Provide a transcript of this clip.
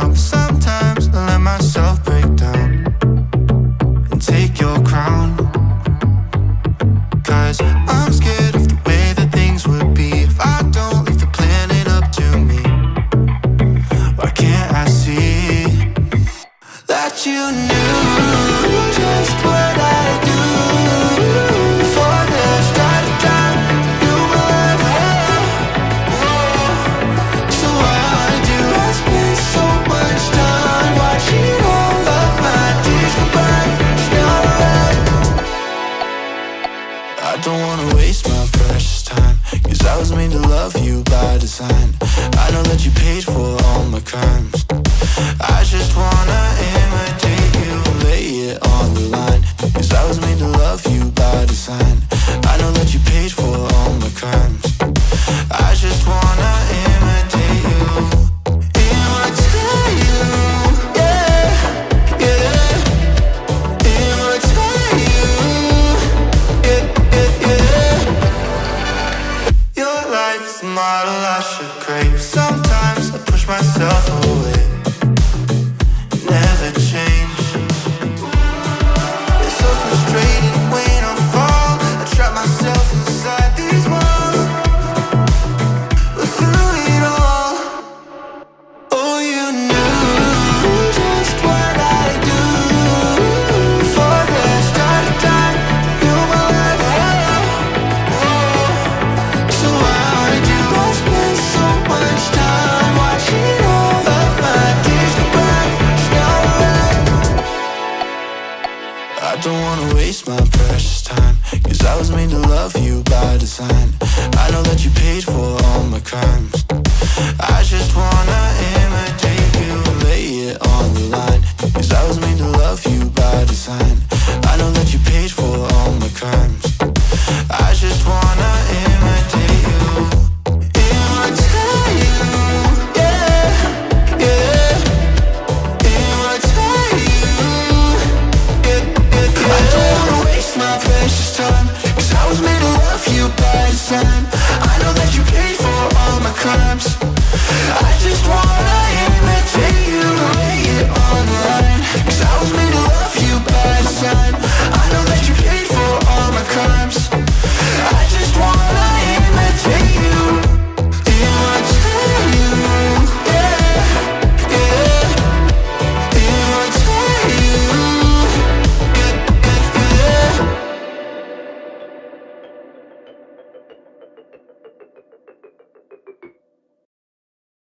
around. Sometimes I let myself break down and take your crown, 'cause I'm scared of the way that things would be if I don't leave the planet up to me. Why can't I see that you knew just what I do before the start of time? You knew my life. So why do I spend so much time watching all of my tears go by? It's not right. I don't wanna waste my precious time, 'cause I was made to love you by design. I know that you paid for all my crimes. I just wanna imitate you, lay it on the line, 'cause I was made to love you by design. I know that you paid for all my crimes. I just wanna imitate you. Imitate you, yeah, yeah. Imitate you, yeah, yeah, yeah. Your life is the model I should crave. Sometimes I push myself away, never change. It's so frustrating when I fall. I trap myself inside these walls, but through it all, oh, you knew just what I do before the start of time. You knew my life. So why do I spend so much time watching all of my tears go by? It's not right. I don't wanna waste my precious time, 'cause I was made to love you by design. I know that you paid for all my crimes. I just wanna